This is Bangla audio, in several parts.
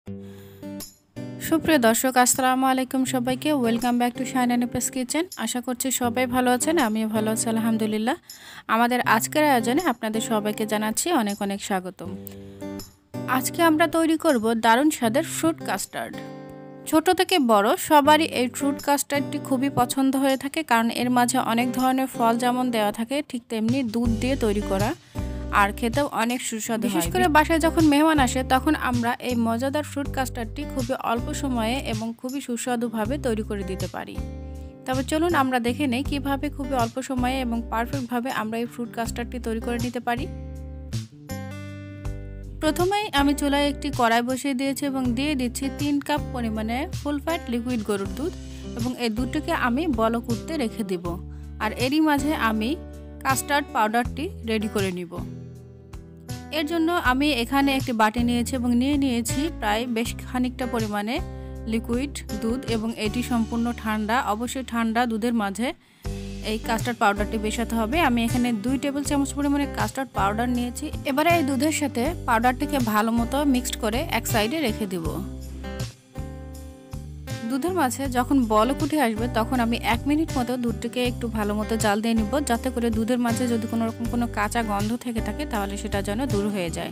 সুপ্রিয় দর্শক, আসসালামু আলাইকুম সবাইকে। ওয়েলকাম ব্যাক টু শাইন অ্যানিপাস কিচেন। আশা করছি সবাই ভালো আছেন, আমিও ভালো আছি আলহামদুলিল্লাহ। আমাদের আজকের আয়োজনে আপনাদের সবাইকে জানাচ্ছি অনেক অনেক স্বাগতম। আজকে আমরা তৈরি করব দারুণ স্বাদের ফ্রুট কাস্টার্ড। ছোট থেকে বড় সবারই এই ফ্রুট কাস্টার্ডটি খুবই পছন্দ হয়ে থাকে, কারণ এর মাঝে অনেক ধরনের ফল যেমন দেওয়া থাকে, ঠিক তেমনি দুধ দিয়ে তৈরি করা, আর খেতেও অনেক সুস্বাদু। বিশেষ করে বাসায় যখন মেহমান আসে তখন আমরা এই মজাদার ফ্রুট কাস্টার্ডটি খুবই অল্প সময়ে এবং খুবই সুস্বাদুভাবে তৈরি করে দিতে পারি। তবে চলুন আমরা দেখে নেই কিভাবে খুবই অল্প সময়ে এবং পারফেক্টভাবে আমরা এই ফ্রুট কাস্টার্ডটি তৈরি করে নিতে পারি। প্রথমেই আমি চুলায় একটি কড়াই বসিয়ে দিয়েছি এবং দিয়ে দিচ্ছি 3 কাপ পরিমাণে ফুল ফ্যাট লিকুইড গরুর দুধ, এবং এই দুধটিকে আমি বলক উঠতে রেখে দিব। আর এরই মাঝে আমি কাস্টার্ড পাউডারটি রেডি করে নিব। এর জন্য আমি এখানে একটি বাটি নিয়েছি এবং নিয়ে নিয়েছি প্রায় বেশ খানিকটা পরিমাণে লিকুইড দুধ, এবং এটি সম্পূর্ণ ঠান্ডা। অবশ্যই ঠান্ডা দুধের মাঝে এই কাস্টার্ড পাউডারটি মেশাতে হবে। আমি এখানে 2 টেবিল চামচ পরিমাণে কাস্টার্ড পাউডার নিয়েছি। এবারে এই দুধের সাথে পাউডারটিকে ভালো মতো মিক্সড করে এক সাইডে রেখে দিব। দুধের মাঝে যখন বলক উঠে আসবে তখন আমি 1 মিনিট মতো দুধটিকে একটু ভালো মতো জাল দিয়ে নিব, যাতে করে দুধের মাঝে যদি কোনো রকম কোনো কাঁচা গন্ধ থেকে থাকে তাহলে সেটা যেন দূর হয়ে যায়।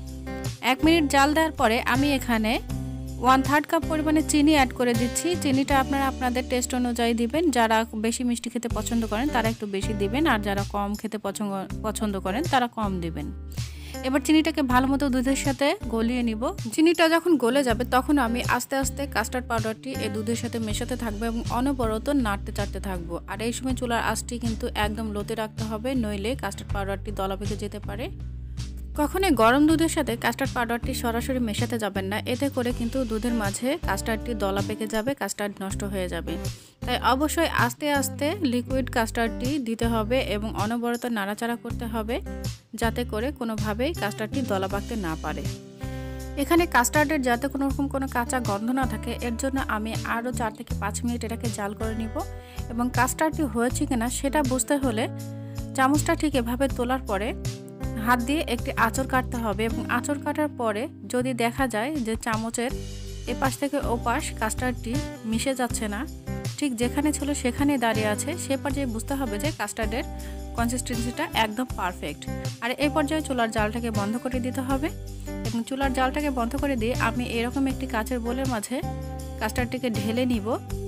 1 মিনিট জাল দেওয়ার পরে আমি এখানে 1/3 কাপ পরিমাণে চিনি অ্যাড করে দিচ্ছি। চিনিটা আপনারা আপনাদের টেস্ট অনুযায়ী দিবেন। যারা বেশি মিষ্টি খেতে পছন্দ করেন তারা একটু বেশি দিবেন, আর যারা কম খেতে পছন্দ করেন তারা কম দিবেন। এবার চিনিটাকে ভালো মতো দুধের সাথে গলিয়ে নিব। চিনিটা যখন গলে যাবে তখন আমি আস্তে আস্তে কাস্টার্ড পাউডারটি এই দুধের সাথে মেশাতে থাকবো এবং অনবরত নাড়তে চাড়তে থাকবো। আর এই সময় চুলার আঁচটি কিন্তু একদম লোতে রাখতে হবে, নইলে কাস্টার্ড পাউডারটি দলা পেকে যেতে পারে। কখনোই গরম দুধের সাথে কাস্টার্ড পাউডারটি সরাসরি মেশাতে যাবেন না, এতে করে কিন্তু দুধের মাঝে কাস্টার্ডটি দলা পেকে যাবে, কাস্টার্ড নষ্ট হয়ে যাবে। তাই অবশ্যই আস্তে আস্তে লিকুইড কাস্টার্ডটি দিতে হবে এবং অনবরত নাড়াচাড়া করতে হবে, যাতে করে কোনোভাবেই কাস্টার্ডটি দলা পাকতে না পারে। এখানে কাস্টার্ডের যাতে কোনো রকম কোনো কাঁচা গন্ধ না থাকে, এর জন্য আমি আরও 4 থেকে 5 মিনিট এটাকে জাল করে নিব। এবং কাস্টার্ডটি হয়েছে কিনা সেটা বুঝতে হলে চামচটা ঠিক এভাবে তোলার পরে হাত দিয়ে একটি আঁচড় কাটতে হবে, এবং আঁচড় কাটার পরে যদি দেখা যায় যে চামচের এপাশ থেকে ওপাশ কাস্টার্ডটি মিশে যাচ্ছে না, ঠিক যেখানে ছিল সেখানেই দাঁড়িয়ে আছে, সে পর্যায়ে বুঝতে হবে যে কাস্টার্ডের কনসিস্টেন্সিটা একদম পারফেক্ট। আর এই পর্যায়ে চুলার জালটাকে বন্ধ করে দিতে হবে, এবং চুলার জালটাকে বন্ধ করে দিয়ে আমি এরকম একটি কাচের বোলের মাঝে কাস্টার্ডটিকে ঢেলে নিব।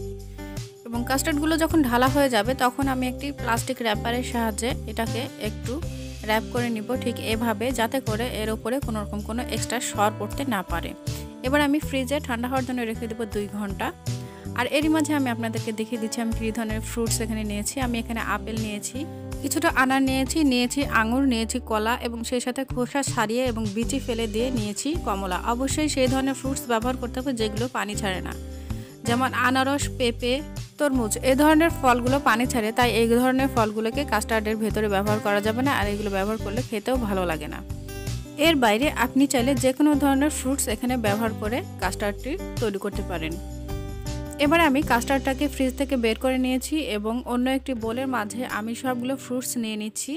এবং কাস্টার্ডগুলো যখন ঢালা হয়ে যাবে তখন আমি একটি প্লাস্টিক র্যাপারের সাহায্যে এটাকে একটু র্যাপ করে নিব, ঠিক এভাবে, যাতে করে এর উপরে কোনো রকম কোনো এক্সট্রা সর পড়তে না পারে। এবার আমি ফ্রিজে ঠান্ডা হওয়ার জন্য রেখে দেবো 2 ঘন্টা। আর এরই মাঝে আমি আপনাদেরকে দেখিয়ে দিচ্ছি আমি কী ধরনের ফ্রুটস এখানে নিয়েছি। আমি এখানে আপেল নিয়েছি, কিছুটা আনার নিয়েছি আঙুর নিয়েছি, কলা, এবং সেই সাথে খোসা ছাড়িয়ে এবং বিচি ফেলে দিয়ে নিয়েছি কমলা। অবশ্যই সেই ধরনের ফ্রুটস ব্যবহার করতে হবে যেগুলো পানি ছাড়ে না, যেমন আনারস, পেঁপে, তরমুজ, এই ধরনের ফলগুলো পানি ছাড়ে, তাই এই ধরনের ফলগুলোকে কাস্টার্ডের ভেতরে ব্যবহার করা যাবে না, আর এগুলো ব্যবহার করলে খেতেও ভালো লাগে না। এর বাইরে আপনি চাইলে যে কোনো ধরনের ফ্রুটস এখানে ব্যবহার করে কাস্টার্ডটি তৈরি করতে পারেন। এবারে আমি কাস্টার্ডটাকে ফ্রিজ থেকে বের করে নিয়েছি এবং অন্য একটি বোলের মাঝে আমি সবগুলো ফ্রুটস নিয়ে নিচ্ছি,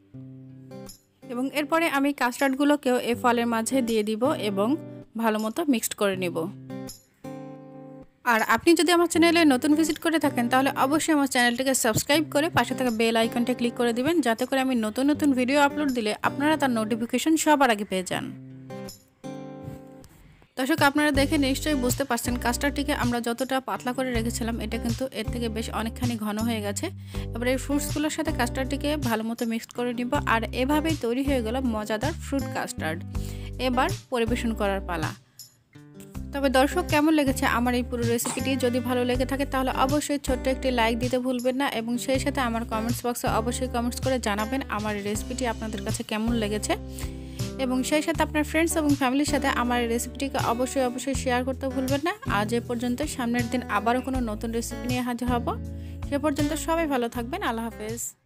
এবং এরপরে আমি কাস্টার্ডগুলোকেও এই ফলের মাঝে দিয়ে দিব এবং ভালো মতো মিক্সড করে নিব। আর আপনি যদি আমার চ্যানেলে নতুন ভিজিট করে থাকেন তাহলে অবশ্যই আমার চ্যানেলটিকে সাবস্ক্রাইব করে পাশে থাকা বেল আইকনটা ক্লিক করে দিবেন, যাতে করে আমি নতুন নতুন ভিডিও আপলোড দিলে আপনারা তার নোটিফিকেশন সবার আগে পেয়ে যান। দর্শক, আপনারা দেখে নিশ্চয়ই বুঝতে পারছেন কাস্টার্ডটিকে আমরা যতটা পাতলা করে রেখেছিলাম এটা কিন্তু এর থেকে বেশ অনেকখানি ঘন হয়ে গেছে। এবার এই ফ্রুটসগুলোর সাথে কাস্টার্ডটিকে ভালো মতো মিক্সড করে নিব, আর এভাবেই তৈরি হয়ে গেল মজাদার ফ্রুট কাস্টার্ড। এবার পরিবেশন করার পালা। তবে দর্শক, কেমন লেগেছে আমার এই পুরো রেসিপিটি? যদি ভালো লেগে থাকে তাহলে অবশ্যই ছোট্ট একটি লাইক দিতে ভুলবেন না, এবং সেই সাথে আমার কমেন্টস বক্সে অবশ্যই কমেন্টস করে জানাবেন আমার এই রেসিপিটি আপনাদের কাছে কেমন লেগেছে, এবং সেই সাথে আপনার ফ্রেন্ডস এবং ফ্যামিলির সাথে আমার এই রেসিপিটিকে অবশ্যই শেয়ার করতে ভুলবেন না। আজ এ পর্যন্ত, সামনের দিন আবারও কোনো নতুন রেসিপি নিয়ে হাজির হব। সে পর্যন্ত সবাই ভালো থাকবেন। আল্লাহ হাফেজ।